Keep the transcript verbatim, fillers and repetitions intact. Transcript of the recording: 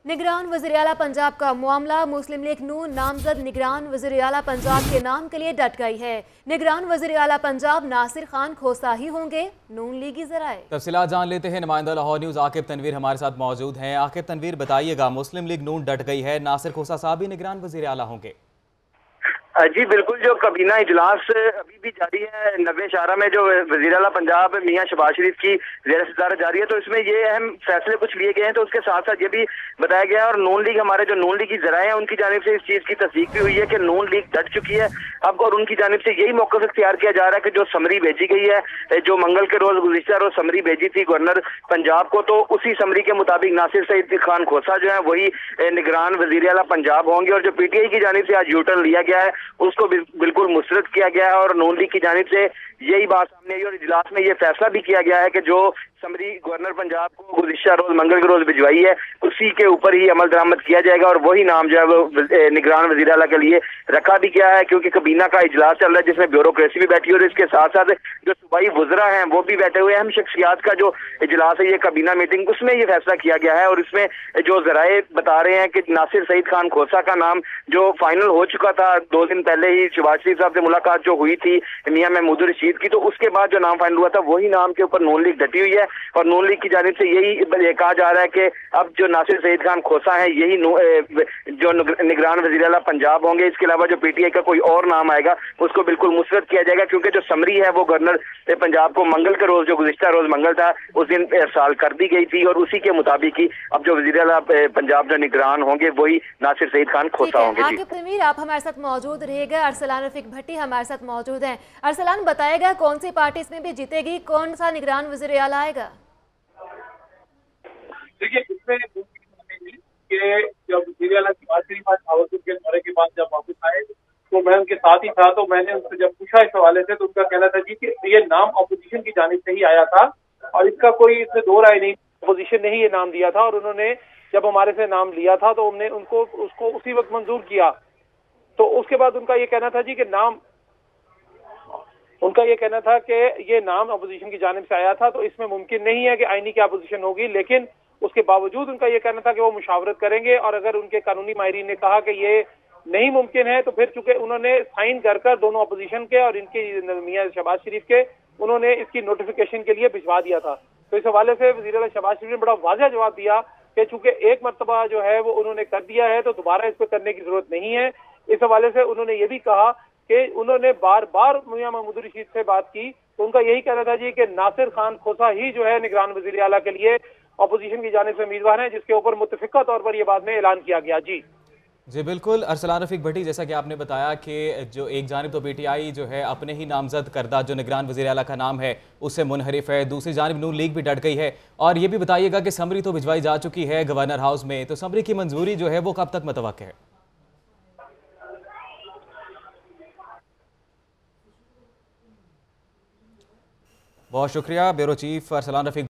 निगरान वज़ीर-ए-आला पंजाब का मामला मुस्लिम लीग नून नामजद निगरान वज़ीर-ए-आला पंजाब के नाम के लिए डट गई है। निगरान वज़ीर-ए-आला पंजाब नासिर खान खोसा ही होंगे। नून लीगी ज़राए तफसीलात जान लेते हैं। नुमाइंदा लाहौर न्यूज़ आकिब तनवीर हमारे साथ मौजूद हैं। आकिब तनवीर, बताइएगा, मुस्लिम लीग नून डट गई है, नासिर खोसा साहब ही निगरान वज़ीर-ए-आला होंगे? जी बिल्कुल, जो कबीना इजलास अभी भी जारी है नब्बे शारा में, जो वज़ीर-ए-आला पंजाब मियां शहबाज शरीफ की ज़ेर सदारत जारी है, तो इसमें ये अहम फैसले कुछ लिए गए हैं। तो उसके साथ साथ ये भी बताया गया है, और नून लीग, हमारे जो नून लीग की ज़राए हैं, उनकी जानिब से इस चीज़ की तस्दीक भी हुई है कि नून लीग डट चुकी है अब, और उनकी जानिब से यही मौक़िफ़ इख्तियार किया जा रहा है कि जो समरी भेजी गई है, जो मंगल के रोज़ गुज़िश्ता रोज़ समरी भेजी थी गवर्नर पंजाब को, तो उसी समरी के मुताबिक नासिर सईद खान खोसा जो है वही निगरान वज़ीर-ए-आला पंजाब होंगे। और जो पी टी आई की जानिब से आज यू टर्न लिया गया है, उसको बिल्कुल मुस्तरद किया गया है, और नून लीग की जानिब से यही बात सामने आई, और इजलास में ये फैसला भी किया गया है कि जो समरी गवर्नर पंजाब को गुज़िश्ता रोज मंगल के रोज भिजवाई है, उसी के ऊपर ही अमल दरामद किया जाएगा, और वही नाम जो है वो निगरान वज़ीर-ए-आला के लिए रखा भी गया है, क्योंकि कबीना का इजलास चल रहा है जिसमें ब्यूरोक्रेसी भी बैठी है, और इसके साथ साथ जो सूबाई वुज़रा हैं वो भी बैठे हुए हैं। अहम शख्सियात का जो इजलास है, ये कबीना मीटिंग, उसमें ये फैसला किया गया है। और इसमें जो ज़राए बता रहे हैं कि नासिर सईद खान खोसा का नाम जो फाइनल हो चुका था दो दिन पहले ही, शहबाज शरीफ साहब से मुलाकात जो हुई थी मियां महमूद रशीद की, तो उसके बाद जो नाम फाइनल हुआ था वही नाम के ऊपर नून लीग डटी हुई है। और नून लीग की जानिब से यही कहा जा रहा है कि अब जो नासिर सईद खान खोसा है यही जो निगरान वज़ीर-ए-आला पंजाब होंगे। इसके अलावा जो पीटीआई का कोई और नाम आएगा उसको बिल्कुल मुस्तरद किया जाएगा, क्योंकि जो समरी है वो गवर्नर पंजाब को मंगल के रोज, जो गुज़िश्ता रोज मंगल था, उस दिन साल कर दी गई थी, और उसी के मुताबिक ही अब जो वज़ीर-ए-आला पंजाब जो निगरान होंगे वही नासिर सईद खान खोसा होंगे। आकिब तनवीर, आप हमारे साथ मौजूद रहेगा। अरसलान रफीक भट्टी हमारे साथ मौजूद हैं। अरसलान, बताएगा कौन सी पार्टी इसमें भी जीतेगी, कौन सा निगरान वज़ीर-ए-आला आएगा? देखिए, इसमें कि जब वज़ीर-ए-आला शहबाज शरीफ आज भावलपुर के दौरे के बाद जब वापस आए, तो मैं उनके साथ ही था, तो मैंने उनसे जब पूछा इस हवाले से, तो उनका कहना था जी कि ये नाम अपोजिशन की जानिब से ही आया था, और इसका कोई इसमें दो राय नहीं, अपोजिशन ने ही ये नाम दिया था, और उन्होंने जब हमारे से नाम लिया था तो हमने उनको उसको उसी वक्त मंजूर किया। तो उसके बाद उनका ये कहना था जी कि नाम उनका ये कहना था कि ये नाम अपोजिशन की जानिब से आया था, तो इसमें मुमकिन नहीं है कि आईनी की अपोजिशन होगी, लेकिन उसके बावजूद उनका ये कहना था कि वो मुशावरत करेंगे, और अगर उनके कानूनी माहिरीन ने कहा कि ये नहीं मुमकिन है, तो फिर चूंकि उन्होंने साइन कर कर दोनों अपोजिशन के और इनके मियां शहबाज शरीफ के, उन्होंने इसकी नोटिफिकेशन के लिए भिजवा दिया था। तो इस हवाले से वज़ीर-ए-आला शहबाज शरीफ ने बड़ा वाज़ेह जवाब दिया कि चूंकि एक मरतबा जो है वो उन्होंने कर दिया है, तो दोबारा इस पर करने की जरूरत नहीं है। इस हवाले से उन्होंने ये भी कहा कि उन्होंने बार बार मियां महमूद रशीद से बात की, तो उनका यही कहना था जी कि नासिर खान खोसा ही जो है निगरान वज़ीर-ए-आला के लिए अपोजिशन की जानिब से उम्मीदवार हैं, जिसके ऊपर मुत्तफिका तौर पर यह बाद में ऐलान किया गया। जी जी बिल्कुल, अरसलान रफीक भट्टी, जैसा कि आपने बताया कि जो एक जानिब तो पीटीआई जो है अपने ही नामजद करदा जो निगरान वज़ीर-ए-आला का नाम है उससे मुनहरिफ है, दूसरी जानिब नून लीग भी डट गई है। और ये भी बताइएगा कि समरी तो भिजवाई जा चुकी है गवर्नर हाउस में, तो समरी की मंजूरी जो है वो कब तक मुतवक्किल है? बहुत शुक्रिया ब्यूरो चीफ अरसलान रफीक।